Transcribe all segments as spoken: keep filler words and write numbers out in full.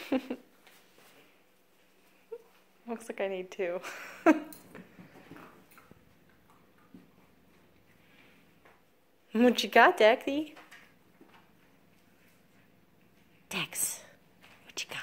Looks like I need two. What you got, Dexy? Dex, what you got?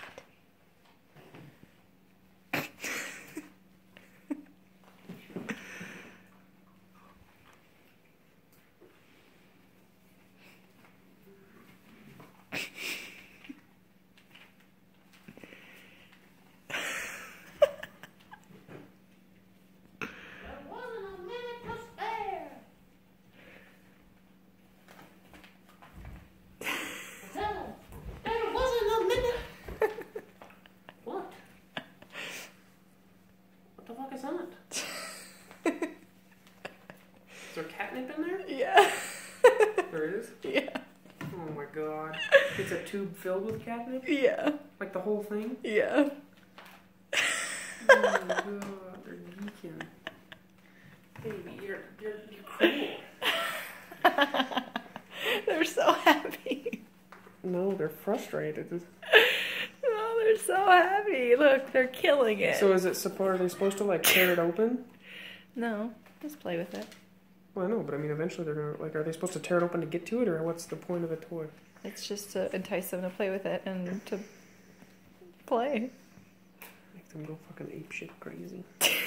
Is there catnip in there? Yeah. There is? Yeah. Oh my god. It's a tube filled with catnip? Yeah. Like the whole thing? Yeah. Oh my god, they're geeking. Baby, you're, you're, you're cool. They're so happy. No, they're frustrated. Oh, they're so happy. Look, they're killing it. So is it support? Are they supposed to like tear it open? No, just play with it. Well, I know, but I mean, eventually they're gonna like. Are they supposed to tear it open to get to it, or what's the point of the toy? It's just to entice them to play with it and to play. Make them go fucking apeshit crazy.